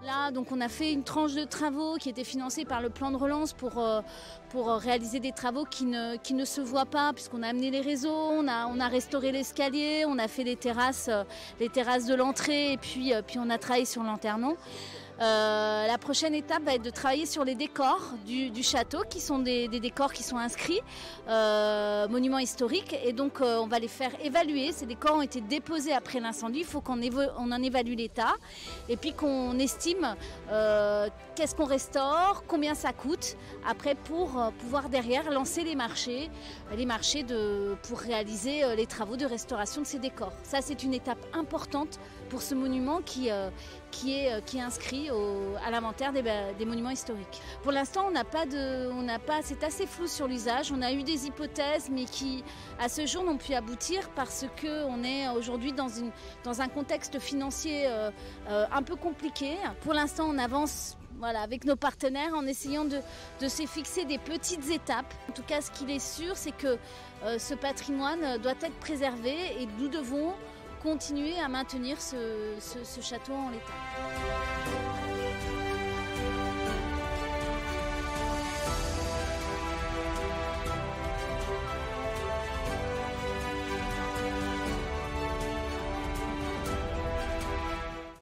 Là, donc, on a fait une tranche de travaux qui était financée par le plan de relance pour réaliser des travaux qui ne se voient pas, puisqu'on a amené les réseaux, on a restauré l'escalier, on a fait les terrasses de l'entrée, et puis on a travaillé sur lanternon. La prochaine étape va être de travailler sur les décors du château, qui sont des décors qui sont inscrits monuments historiques, et donc on va les faire évaluer. Ces décors ont été déposés après l'incendie, il faut qu'on en évalue l'état et puis qu'on estime qu'est-ce qu'on restaure, combien ça coûte après pour pouvoir derrière lancer les marchés pour réaliser les travaux de restauration de ces décors. Ça, c'est une étape importante pour ce monument qui est inscrit à l'inventaire des monuments historiques. Pour l'instant, c'est assez flou sur l'usage. On a eu des hypothèses, mais qui, à ce jour, n'ont pu aboutir parce qu'on est aujourd'hui dans un contexte financier un peu compliqué. Pour l'instant, on avance avec nos partenaires en essayant de se fixer des petites étapes. En tout cas, ce qu'il est sûr, c'est que ce patrimoine doit être préservé et nous devons continuer à maintenir ce château en l'état.